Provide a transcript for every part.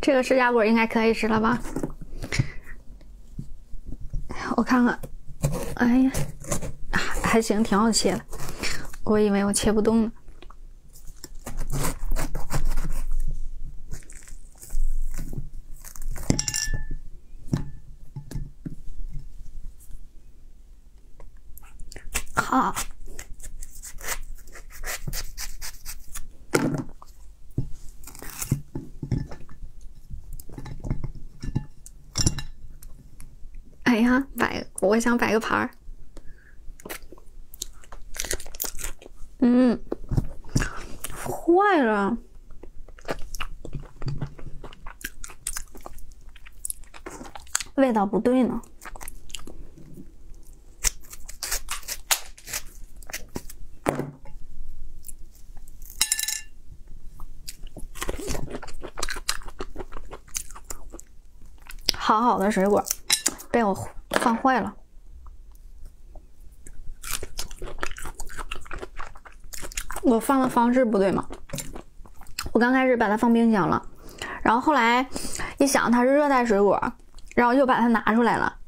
这个释迦果应该可以吃了吧？我看看，哎呀，还行，挺好切的。我以为我切不动呢。好。哎呀，我想摆个盘儿。坏了。味道不对呢。好好的水果被我放坏了。我放的方式不对吗？我刚开始把它放冰箱了，然后后来一想它是热带水果，然后又把它拿出来了。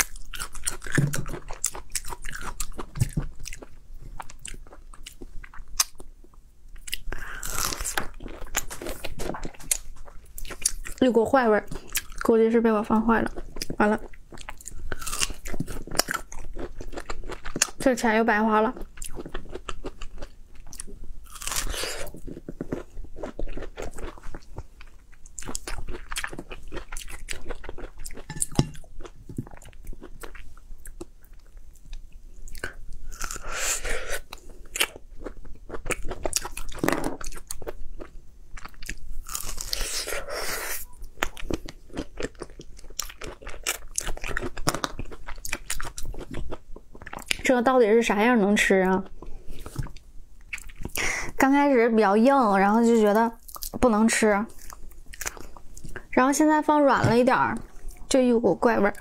一股坏味儿，估计是被我放坏了。完了，这钱又白花了。这个到底是啥样能吃啊？刚开始比较硬，然后就觉得不能吃，然后现在放软了一点儿，就一股怪味儿。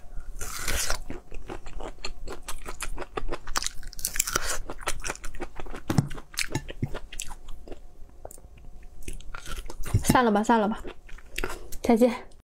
散了吧，散了吧，再见。